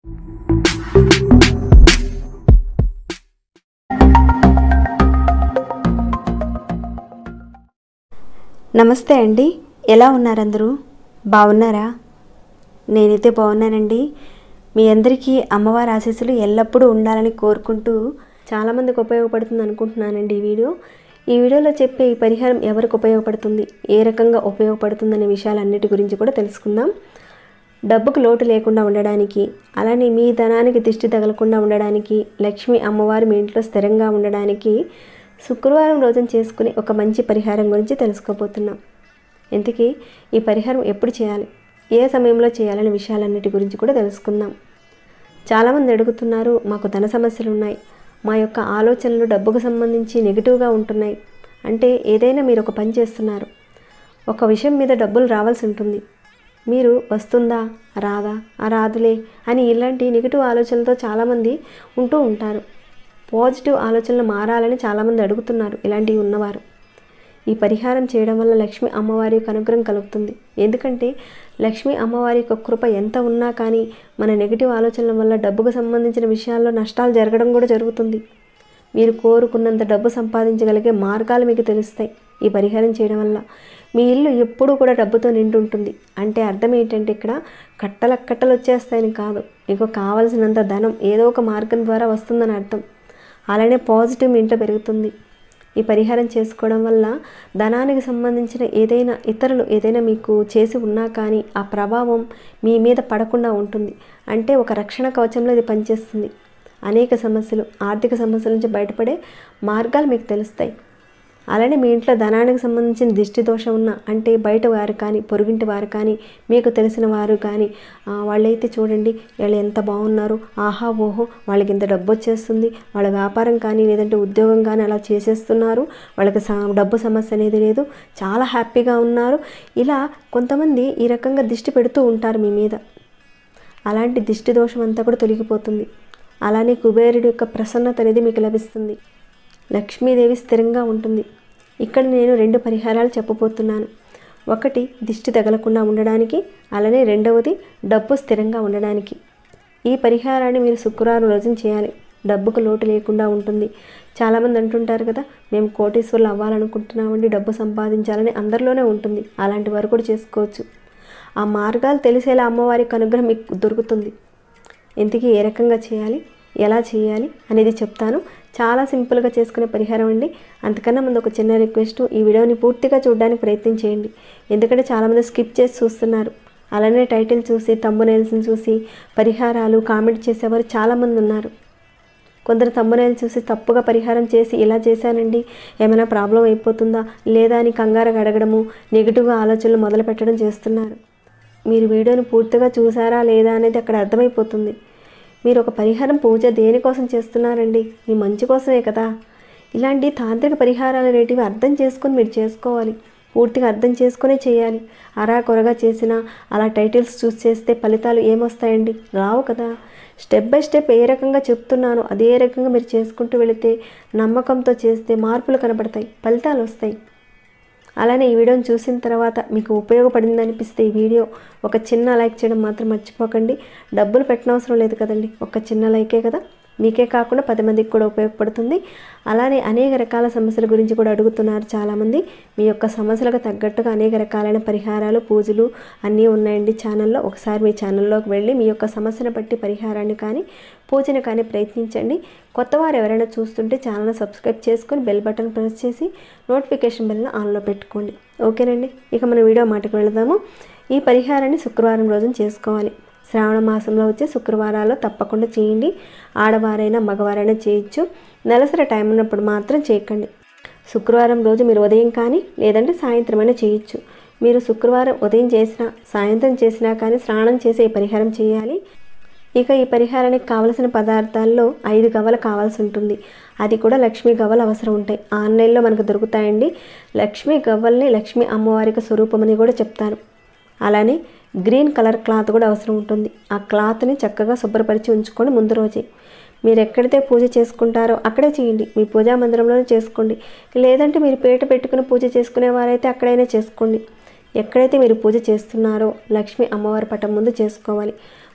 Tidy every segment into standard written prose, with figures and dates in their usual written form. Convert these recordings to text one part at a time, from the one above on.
నమస్తే అండి, ఎలా ఉన్నారు అందరూ? బాగున్నారా? నేనైతే బాగున్నానండి. మీ అందరికీ అమ్మవారి ఆశీస్సులు ఎల్లప్పుడూ ఉండాలని కోరుకుంటూ చాలామందికి ఉపయోగపడుతుంది అనుకుంటున్నానండి ఈ వీడియోలో చెప్పే ఈ పరిహారం ఎవరికి ఉపయోగపడుతుంది, ఏ రకంగా ఉపయోగపడుతుందనే విషయాలన్నిటి గురించి కూడా తెలుసుకుందాం. డబ్బుకు లోటు లేకుండా ఉండడానికి, అలానే మీ ధనానికి దిష్టి తగలకుండా ఉండడానికి, లక్ష్మీ అమ్మవారు మీ ఇంట్లో స్థిరంగా ఉండడానికి శుక్రవారం రోజున చేసుకునే ఒక మంచి పరిహారం గురించి తెలుసుకోబోతున్నాం. ఇంతకీ ఈ పరిహారం ఎప్పుడు చేయాలి, ఏ సమయంలో చేయాలనే విషయాలన్నిటి గురించి కూడా తెలుసుకుందాం. చాలామంది అడుగుతున్నారు, మాకు ధన సమస్యలు ఉన్నాయి, మా యొక్క ఆలోచనలు డబ్బుకు సంబంధించి నెగిటివ్గా ఉంటున్నాయి. అంటే ఏదైనా మీరు ఒక పని చేస్తున్నారు, ఒక విషయం మీద డబ్బులు రావాల్సి ఉంటుంది, మీరు వస్తుందా రాదా రాదులే అని ఇలాంటి నెగిటివ్ ఆలోచనలతో చాలామంది ఉంటూ ఉంటారు. పాజిటివ్ ఆలోచనలు మారాలని చాలామంది అడుగుతున్నారు ఇలాంటివి ఉన్నవారు. ఈ పరిహారం చేయడం వల్ల లక్ష్మీ అమ్మవారి యొక్క అనుగ్రహం కలుగుతుంది. ఎందుకంటే లక్ష్మీ అమ్మవారి యొక్క కృప ఎంత ఉన్నా కానీ మన నెగిటివ్ ఆలోచనల వల్ల డబ్బుకు సంబంధించిన విషయాల్లో నష్టాలు జరగడం కూడా జరుగుతుంది. మీరు కోరుకున్నంత డబ్బు సంపాదించగలిగే మార్గాలు మీకు తెలుస్తాయి ఈ పరిహారం చేయడం వల్ల. మీ ఇల్లు ఎప్పుడూ కూడా డబ్బుతో నిండి ఉంటుంది. అంటే అర్థం ఏంటంటే ఇక్కడ కట్టలు వచ్చేస్తాయని కాదు, మీకు కావాల్సినంత ధనం ఏదో ఒక మార్గం ద్వారా వస్తుందని అర్థం. అలానే పాజిటివ్ మీ ఇంట్లో పెరుగుతుంది. ఈ పరిహారం చేసుకోవడం వల్ల ధనానికి సంబంధించిన ఇతరులు ఏదైనా మీకు చేసి ఉన్నా కానీ ఆ ప్రభావం మీ మీద పడకుండా ఉంటుంది. అంటే ఒక రక్షణ కవచంలో ఇది పనిచేస్తుంది. అనేక సమస్యలు, ఆర్థిక సమస్యల నుంచి బయటపడే మార్గాలు మీకు తెలుస్తాయి. అలానే మీ ఇంట్లో ధనానికి సంబంధించిన దిష్టి దోషం ఉన్న, అంటే బయట వారు కానీ పొరుగింటి వారు కానీ మీకు తెలిసిన వారు కానీ వాళ్ళైతే చూడండి వీళ్ళు ఎంత బాగున్నారు, ఆహా ఓహో వాళ్ళకి ఇంత డబ్బు వచ్చేస్తుంది, వాళ్ళ వ్యాపారం కానీ లేదంటే ఉద్యోగం కానీ అలా చేసేస్తున్నారు, వాళ్ళకి డబ్బు సమస్య అనేది లేదు, చాలా హ్యాపీగా ఉన్నారు, ఇలా కొంతమంది ఈ రకంగా దిష్టి పెడుతూ ఉంటారు మీ మీద. అలాంటి దిష్టి దోషం అంతా కూడా తొలగిపోతుంది. అలానే కుబేరుడి యొక్క ప్రసన్నత అనేది మీకు లభిస్తుంది. లక్ష్మీదేవి స్థిరంగా ఉంటుంది. ఇక్కడ నేను 2 పరిహారాలు చెప్పబోతున్నాను. ఒకటి దిష్టి తగలకుండా ఉండడానికి, అలానే రెండవది డబ్బు స్థిరంగా ఉండడానికి. ఈ పరిహారాన్ని మీరు శుక్రవారం రోజున చేయాలి. డబ్బుకు లోటు లేకుండా ఉంటుంది. చాలామంది అంటుంటారు కదా, మేము కోటీశ్వరులు అవ్వాలనుకుంటున్నామండి, డబ్బు సంపాదించాలని అందరిలోనే ఉంటుంది. అలాంటి వారు కూడా చేసుకోవచ్చు. ఆ మార్గాలు తెలిసేలా అమ్మవారికి అనుగ్రహం మీకు దొరుకుతుంది. ఇంతకీ ఏ రకంగా చేయాలి, ఎలా చేయాలి అనేది చెప్తాను. చాలా సింపుల్గా చేసుకునే పరిహారం అండి. అంతకన్నా ముందు ఒక చిన్న రిక్వెస్ట్, ఈ వీడియోని పూర్తిగా చూడడానికి ప్రయత్నం చేయండి. ఎందుకంటే చాలామంది స్కిప్ చేసి చూస్తున్నారు. అలానే టైటిల్ చూసి, థంబ్నెయిల్స్ని చూసి పరిహారాలు కామెంట్ చేసేవారు చాలామంది ఉన్నారు. కొందరు థంబ్నెయిల్ చూసి తప్పుగా పరిహారం చేసి ఇలా చేశానండి, ఏమైనా ప్రాబ్లం అయిపోతుందా లేదా అని కంగారుగా అడగడము, నెగిటివ్గా ఆలోచనలు మొదలు పెట్టడం చేస్తున్నారు. మీరు వీడియోని పూర్తిగా చూసారా లేదా అనేది అక్కడ అర్థమైపోతుంది. మీరు ఒక పరిహారం పూజ దేనికోసం చేస్తున్నారండి, మీ మంచి కోసమే కదా. ఇలాంటి తాంత్రిక పరిహారాలు అనేటివి అర్థం చేసుకొని మీరు చేసుకోవాలి. పూర్తిగా అర్థం చేసుకునే చేయాలి. అరా కొరగా చేసినా అలా టైటిల్స్ చూసి చేస్తే ఫలితాలు ఏమొస్తాయండి, రావు కదా. స్టెప్ బై స్టెప్ ఏ రకంగా చెప్తున్నానో అదే రకంగా మీరు చేసుకుంటూ వెళితే, నమ్మకంతో చేస్తే మార్పులు కనబడతాయి, ఫలితాలు వస్తాయి. అలానే ఈ వీడియోని చూసిన తర్వాత మీకు ఉపయోగపడింది అనిపిస్తే ఈ వీడియో ఒక చిన్న లైక్ చేయడం మాత్రం మర్చిపోకండి. డబ్బులు పెట్టనవసరం లేదు కదండి, ఒక చిన్న లైకే కదా, మీకే కాకుండా 10 మందికి కూడా ఉపయోగపడుతుంది. అలానే అనేక రకాల సమస్యల గురించి కూడా అడుగుతున్నారు చాలామంది. మీ యొక్క సమస్యలకు తగ్గట్టుగా అనేక రకాలైన పరిహారాలు, పూజలు అన్నీ ఉన్నాయండి ఛానల్లో. ఒకసారి మీ ఛానల్లోకి వెళ్ళి మీ యొక్క సమస్యను బట్టి పరిహారాన్ని కానీ పూజను కానీ ప్రయత్నించండి. కొత్త వారు ఎవరైనా చూస్తుంటే ఛానల్ని సబ్స్క్రైబ్ చేసుకొని బెల్ బటన్ ప్రెస్ చేసి నోటిఫికేషన్ బెల్ని ఆన్లో పెట్టుకోండి. ఓకేనండి, ఇక మన వీడియో మాటకు వెళదాము. ఈ పరిహారాన్ని శుక్రవారం రోజున చేసుకోవాలి. శ్రావణ మాసంలో వచ్చే శుక్రవారాల్లో తప్పకుండా చేయండి. ఆడవారైనా మగవారైనా చేయొచ్చు. నెలసరి టైం ఉన్నప్పుడు మాత్రం చేయకండి. శుక్రవారం రోజు మీరు ఉదయం కానీ లేదంటే సాయంత్రమైనా చేయొచ్చు. మీరు శుక్రవారం ఉదయం చేసినా సాయంత్రం చేసినా కానీ స్నానం చేసి ఈ పరిహారం చేయాలి. ఇక ఈ పరిహారానికి కావలసిన పదార్థాల్లో 5 గవ్వలు కావాల్సి ఉంటుంది. అది కూడా లక్ష్మీ గవ్వలు అవసరం ఉంటాయి. ఆన్లైన్లో మనకు దొరుకుతాయండి. లక్ష్మీ గవ్వల్ని లక్ష్మీ అమ్మవారికి స్వరూపమని కూడా చెప్తారు. అలానే గ్రీన్ కలర్ క్లాత్ కూడా అవసరం ఉంటుంది. ఆ క్లాత్ని చక్కగా శుభ్రపరిచి ఉంచుకొని ముందు రోజే మీరు ఎక్కడైతే పూజ చేసుకుంటారో అక్కడే చేయండి. మీ పూజా మందిరంలోనే చేసుకోండి. లేదంటే మీరు పీట పెట్టుకుని పూజ చేసుకునేవారైతే అక్కడైనా చేసుకోండి. ఎక్కడైతే మీరు పూజ చేస్తున్నారో లక్ష్మీ అమ్మవారి పటం ముందు చేసుకోవాలి.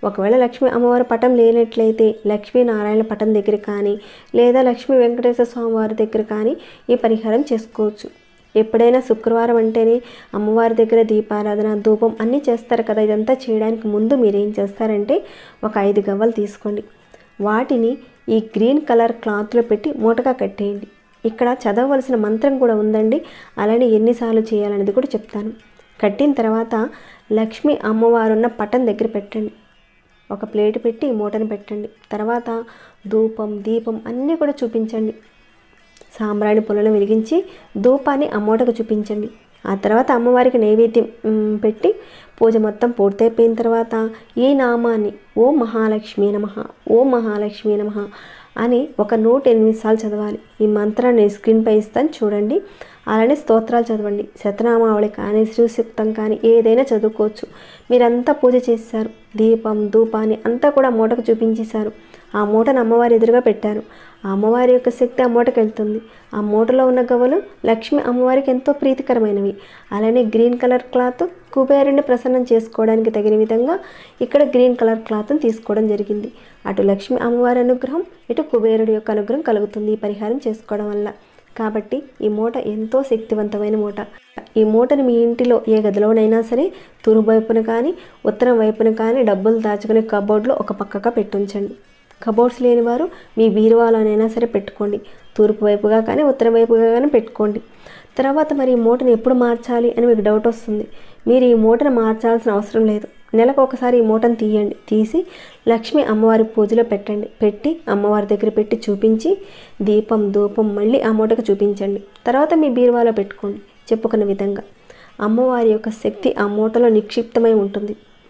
ఒకవేళ లక్ష్మీ అమ్మవారి పటం లేనట్లయితే లక్ష్మీనారాయణ పటం దగ్గర కానీ లేదా లక్ష్మీ వెంకటేశ్వర స్వామి వారి దగ్గర కానీ ఈ పరిహారం చేసుకోవచ్చు. ఎప్పుడైనా శుక్రవారం అంటేనే అమ్మవారి దగ్గర దీపారాధన, ధూపం అన్నీ చేస్తారు కదా. ఇదంతా చేయడానికి ముందు మీరు ఏం చేస్తారంటే ఒక 5 గవ్వలు తీసుకోండి. వాటిని ఈ గ్రీన్ కలర్ క్లాత్లో పెట్టి మూటగా కట్టేయండి. ఇక్కడ చదవవలసిన మంత్రం కూడా ఉందండి. అలానే ఎన్నిసార్లు చేయాలనేది కూడా చెప్తాను. కట్టిన తర్వాత లక్ష్మీ అమ్మవారున్న పటం దగ్గర పెట్టండి. ఒక ప్లేట్ పెట్టి ఈ మూటను పెట్టండి. తర్వాత ధూపం, దీపం అన్నీ కూడా చూపించండి. సాంబ్రాణి పుల్లను వెలిగించి ధూపాన్ని ఆ మూటకు చూపించండి. ఆ తర్వాత అమ్మవారికి నైవేద్యం పెట్టి పూజ మొత్తం పూర్తయిపోయిన తర్వాత ఈ నామాన్ని ఓం మహాలక్ష్మీ నమః, ఓం మహాలక్ష్మీ నమః అని ఒక 108 సార్లు చదవాలి. ఈ మంత్రాన్ని స్క్రీన్పై ఇస్తాను చూడండి. అలానే స్తోత్రాలు చదవండి. శతనామావళి కానీ శ్రీసూక్తం కానీ ఏదైనా చదువుకోవచ్చు. మీరంతా పూజ చేశారు. దీపం, ధూపాన్ని అంతా కూడా మూటకు చూపించేశారు. ఆ మూటను అమ్మవారి ఎదురుగా పెట్టారు. ఆ అమ్మవారి యొక్క శక్తి ఆ మూటకు వెళ్తుంది. ఆ మూటలో ఉన్న గవ్వలు లక్ష్మి అమ్మవారికి ఎంతో ప్రీతికరమైనవి. అలానే గ్రీన్ కలర్ క్లాత్ కుబేరుని ప్రసన్నం చేసుకోవడానికి తగిన విధంగా ఇక్కడ గ్రీన్ కలర్ క్లాత్ని తీసుకోవడం జరిగింది. అటు లక్ష్మి అమ్మవారి అనుగ్రహం, ఇటు కుబేరుడి యొక్క అనుగ్రహం కలుగుతుంది ఈ పరిహారం చేసుకోవడం వల్ల. కాబట్టి ఈ మూట ఎంతో శక్తివంతమైన మూట. ఈ మూటని మీ ఇంటిలో ఏ గదిలోనైనా సరే తూర్పు వైపున కానీ ఉత్తరం వైపున కానీ డబ్బులు దాచుకునే కబోర్డ్లో ఒక పక్కగా పెట్టుంచండి. కబోర్డ్స్ లేని వారు మీ బీరువాలోనైనా సరే పెట్టుకోండి. తూర్పు వైపుగా కానీ ఉత్తరం వైపుగా కానీ పెట్టుకోండి. తర్వాత మరి ఈ మూటను ఎప్పుడు మార్చాలి అని మీకు డౌట్ వస్తుంది. మీరు ఈ మూటను మార్చాల్సిన అవసరం లేదు. నెలకు ఒకసారి ఈ మూటను తీయండి. తీసి లక్ష్మీ అమ్మవారి పూజలో పెట్టండి. పెట్టి అమ్మవారి దగ్గర పెట్టి చూపించి దీపం, ధూపం మళ్ళీ ఆ మూటకు చూపించండి. తర్వాత మీ బీరువాలో పెట్టుకోండి. చెప్పుకున్న విధంగా అమ్మవారి యొక్క శక్తి ఆ మూటలో నిక్షిప్తమై ఉంటుంది.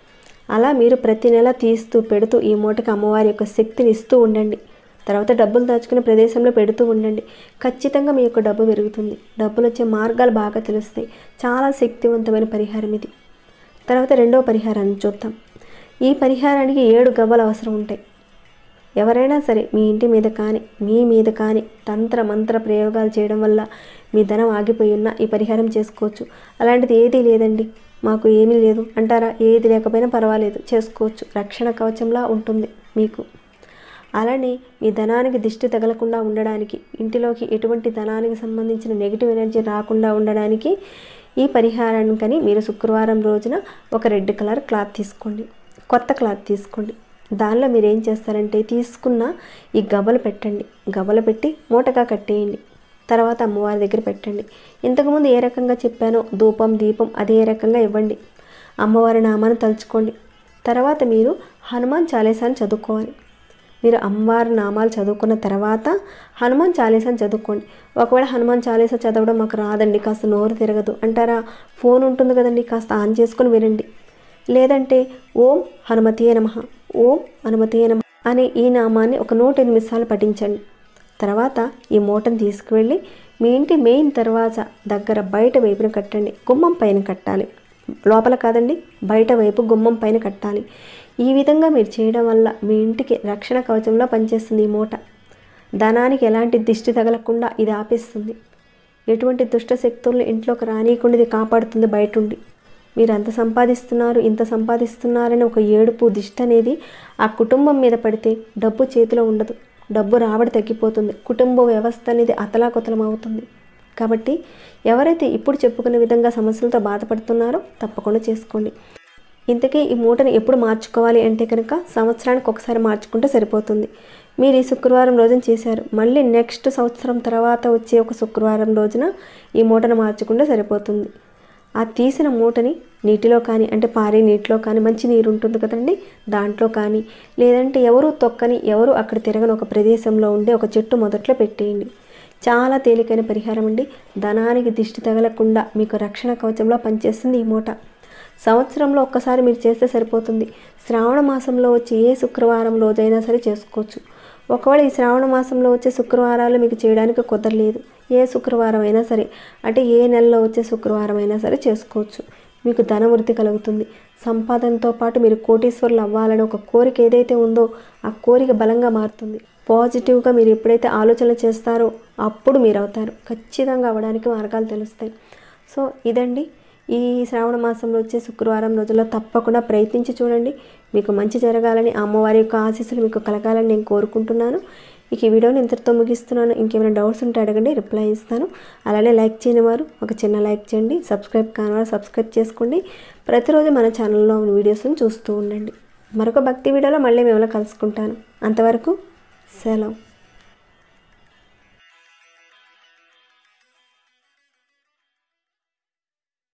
అలా మీరు ప్రతి నెల తీస్తూ పెడుతూ ఈ మూటకి అమ్మవారి యొక్క శక్తిని ఇస్తూ ఉండండి. తర్వాత డబ్బులు దాచుకునే ప్రదేశంలో పెడుతూ ఉండండి. ఖచ్చితంగా మీ యొక్క డబ్బు పెరుగుతుంది. డబ్బులు వచ్చే మార్గాలు బాగా తెలుస్తాయి. చాలా శక్తివంతమైన పరిహారం ఇది. తర్వాత రెండవ పరిహారాన్ని చూద్దాం. ఈ పరిహారానికి 7 గవ్వలు అవసరం ఉంటాయి. ఎవరైనా సరే మీ ఇంటి మీద కానీ మీ మీద కానీ తంత్ర మంత్ర ప్రయోగాలు చేయడం వల్ల మీ ధనం ఆగిపోయి ఉన్నా ఈ పరిహారం చేసుకోవచ్చు. అలాంటిది ఏదీ లేదండి, మాకు ఏమీ లేదు అంటారా? ఏది లేకపోయినా పర్వాలేదు, చేసుకోవచ్చు. రక్షణ కవచంలా ఉంటుంది మీకు. అలానే మీ ధనానికి దిష్టి తగలకుండా ఉండడానికి, ఇంటిలోకి ఎటువంటి ధనానికి సంబంధించిన నెగిటివ్ ఎనర్జీ రాకుండా ఉండడానికి ఈ పరిహారానికని మీరు శుక్రవారం రోజున ఒక రెడ్ కలర్ క్లాత్ తీసుకోండి. కొత్త క్లాత్ తీసుకోండి. దానిలో మీరు ఏం చేస్తారంటే తీసుకున్న ఈ గవ్వలు పెట్టండి. గవ్వలు పెట్టి మూటగా కట్టేయండి. తర్వాత అమ్మవారి దగ్గర పెట్టండి. ఇంతకుముందు ఏ రకంగా చెప్పానో ధూపం, దీపం అదే రకంగా ఇవ్వండి. అమ్మవారి నామాన్ని తలుచుకోండి. తర్వాత మీరు హనుమాన్ చాలీసాని చదువుకోవాలి. మీరు అమ్మవారి నామాలు చదువుకున్న తర్వాత హనుమాన్ చాలీసాని చదువుకోండి. ఒకవేళ హనుమాన్ చాలీసా చదవడం మాకు రాదండి, కాస్త నోరు తిరగదు అంటారా? ఫోన్ ఉంటుంది కదండి, కాస్త ఆన్ చేసుకొని వినండి. లేదంటే ఓం హనుమతియే నమః, ఓం హనుమతియే నమః అనే ఈ నామాన్ని ఒక 108 సార్లు పఠించండి. తర్వాత ఈ మూటను తీసుకువెళ్ళి మీ ఇంటి మెయిన్ దర్వాజా దగ్గర బయట వైపున కట్టండి. గుమ్మం పైన కట్టాలి, లోపల కాదండి, బయట వైపు గుమ్మం పైన కట్టాలి. ఈ విధంగా మీరు చేయడం వల్ల మీ ఇంటికి రక్షణ కవచంలో పనిచేస్తుంది ఈ మూట. ధనానికి ఎలాంటి దిష్టి తగలకుండా ఇది ఆపేస్తుంది. ఎటువంటి దుష్ట శక్తులను ఇంట్లోకి రానియకుండా ఇది కాపాడుతుంది బయట ఉండి. మీరు అంత సంపాదిస్తున్నారు, ఇంత సంపాదిస్తున్నారని ఒక ఏడుపు దిష్టి అనేది ఆ కుటుంబం మీద పడితే డబ్బు చేతిలో ఉండదు, డబ్బు రాబడి తగ్గిపోతుంది, కుటుంబ వ్యవస్థ అనేది అతలాకుతలం అవుతుంది. కాబట్టి ఎవరైతే ఇప్పుడు చెప్పుకునే విధంగా సమస్యలతో బాధపడుతున్నారో తప్పకుండా చేసుకోండి. ఇంతకీ ఈ మూటను ఎప్పుడు మార్చుకోవాలి అంటే కనుక సంవత్సరానికి ఒకసారి మార్చుకుంటే సరిపోతుంది. మీరు ఈ శుక్రవారం రోజున చేశారు, మళ్ళీ నెక్స్ట్ సంవత్సరం తర్వాత వచ్చే ఒక శుక్రవారం రోజున ఈ మూటను మార్చుకుంటే సరిపోతుంది. ఆ తీసిన మూటని నీటిలో కానీ, అంటే పారే నీటిలో కానీ, మంచి నీరు ఉంటుంది కదండి దాంట్లో కానీ, లేదంటే ఎవరు తొక్కని ఎవరు అక్కడ తిరగని ఒక ప్రదేశంలో ఉండే ఒక చెట్టు మొదట్లో పెట్టేయండి. చాలా తేలికైన పరిహారం అండి. ధనానికి దిష్టి తగలకుండా మీకు రక్షణ కవచంలో పనిచేస్తుంది ఈ మూట. సంవత్సరంలో ఒక్కసారి మీరు చేస్తే సరిపోతుంది. శ్రావణ మాసంలో వచ్చే ఏ శుక్రవారం రోజైనా సరే చేసుకోవచ్చు. ఒకవేళ ఈ శ్రావణ మాసంలో వచ్చే శుక్రవారాలు మీకు చేయడానికి కుదరలేదు, ఏ శుక్రవారం అయినా సరే, అంటే ఏ నెలలో వచ్చే శుక్రవారం అయినా సరే చేసుకోవచ్చు. మీకు ధనవృద్ధి కలుగుతుంది. సంపాదనతో పాటు మీరు కోటీశ్వరులు అవ్వాలని ఒక కోరిక ఏదైతే ఉందో ఆ కోరిక బలంగా మారుతుంది. పాజిటివ్గా మీరు ఎప్పుడైతే ఆలోచనలు చేస్తారో అప్పుడు మీరు అవుతారు. ఖచ్చితంగా అవ్వడానికి మార్గాలు తెలుస్తాయి. సో ఇదండి ఈ శ్రావణ మాసంలో వచ్చే శుక్రవారం రోజుల్లో తప్పకుండా ప్రయత్నించి చూడండి. మీకు మంచి జరగాలని, ఆ అమ్మవారి యొక్క ఆశీస్సులు మీకు కలగాలని నేను కోరుకుంటున్నాను. ఇక ఈ వీడియోని ఇంతటితో ముగిస్తున్నాను. ఇంకేమైనా డౌట్స్ ఉంటే అడగండి, రిప్లై ఇస్తాను. అలానే లైక్ చేయని వారు ఒక చిన్న లైక్ చేయండి, సబ్స్క్రైబ్ కాని వారు సబ్స్క్రైబ్ చేసుకోండి. ప్రతిరోజు మన ఛానల్లో ఉన్న వీడియోస్ని చూస్తూ ఉండండి. మరొక భక్తి వీడియోలో మళ్ళీ మిమ్మల్ని కలుసుకుంటాను. అంతవరకు సెలవు.